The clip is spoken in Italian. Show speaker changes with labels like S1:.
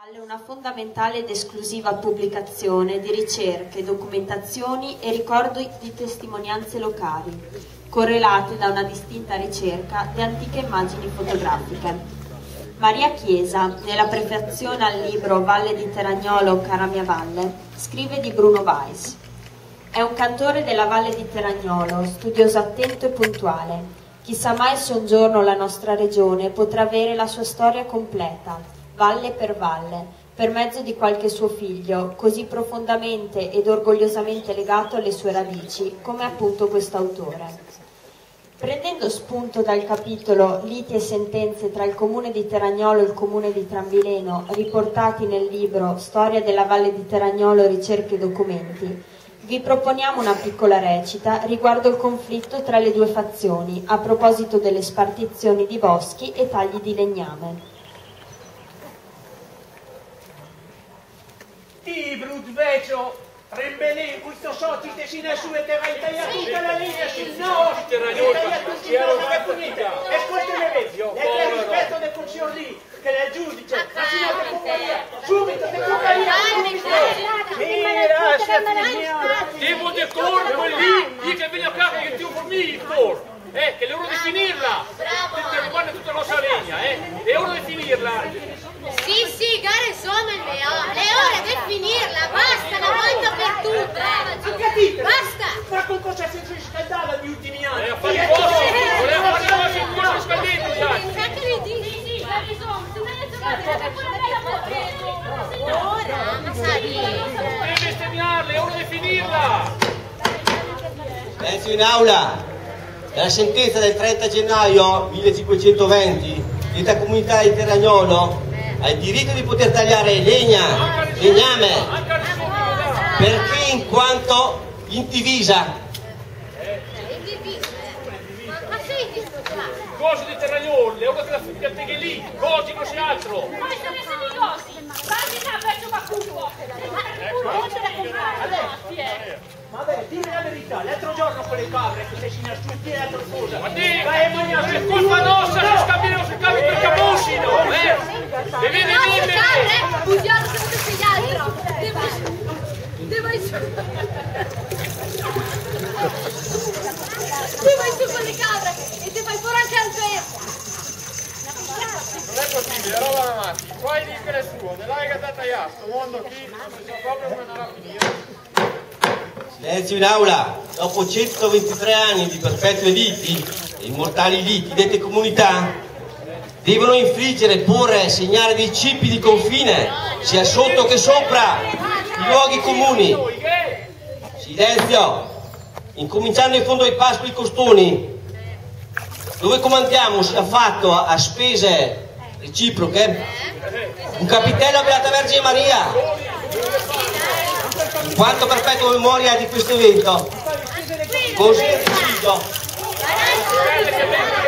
S1: Una fondamentale ed esclusiva pubblicazione di ricerche, documentazioni e ricordi di testimonianze locali, correlate da una distinta ricerca di antiche immagini fotografiche. Maria Chiesa, nella prefazione al libro Valle di Teragnolo, cara mia valle, scrive di Bruno Weiss. È un cantore della Valle di Teragnolo, studioso attento e puntuale. Chissà mai se un giorno la nostra regione potrà avere la sua storia completa, valle per valle, per mezzo di qualche suo figlio, così profondamente ed orgogliosamente legato alle sue radici, come appunto quest'autore. Prendendo spunto dal capitolo Liti e sentenze tra il comune di Teragnolo e il comune di Tranvileno, riportati nel libro Storia della Valle di Teragnolo, ricerche e documenti, vi proponiamo una piccola recita riguardo il conflitto tra le due fazioni, a proposito delle spartizioni di boschi e tagli di legname.
S2: Ti brutvecio, rembelì, questo so, ti tesina su e te vai tagliare tutta la linea sul no, e tagliare tutti i no, ascoltami Vezio, lei ha rispetto del consiglio lì, che è il giudice, ma si non te può subito, te può
S3: devo decoro lì che veglio a capo che ti fornito, che è ora di finirla, ti riguarda tutta la nostra legna, è ora di finirla.
S4: Sì, gare sono il leone, è ora di finirla, basta una volta per tutte, basta!
S2: Ma con cosa si riscaldava negli ultimi anni?
S3: Voleva fare cose in cui si scaldino,
S4: Sa che li dici? Ora, ma sai...
S3: devi bestemmiarla, è ora di finirla!
S5: Silenzio in aula! La sentenza del 30 gennaio 1520 detta comunità di Teragnolo ha il diritto di poter tagliare legname, perché in quanto indivisa.
S4: Ma sei disposato?
S3: Cose di Teragnolo, è ora che la teghe lì, cose così altro!
S6: Come se ne siete i vostri? Guardi che ha perso qualcuno!
S2: Vabbè, dimmi la verità, l'altro giorno con le capre che sei in asciutti e l'altro cosa.
S3: Ma dì, è colpa nostra se scambiano per camussino, E vedi,
S4: Bugiardo che non sei altro! Devo su con le capre e ti fai fuori anche al vero!
S7: Non è possibile, roba da matti. Qua il disco è suo, dell'aia da tagliare, sto mondo qui non si sa proprio come andrà a finire.
S5: Silenzio in aula! Dopo 123 anni di perpetue liti e immortali liti dette comunità, devono infliggere e porre segnare dei cippi di confine, sia sotto che sopra i luoghi comuni. Silenzio! Incominciando in fondo ai pascoli costoni, dove comandiamo sia fatto a spese reciproche un capitello a Beata Vergine Maria, in quanto perpetua memoria di questo evento, così deciso.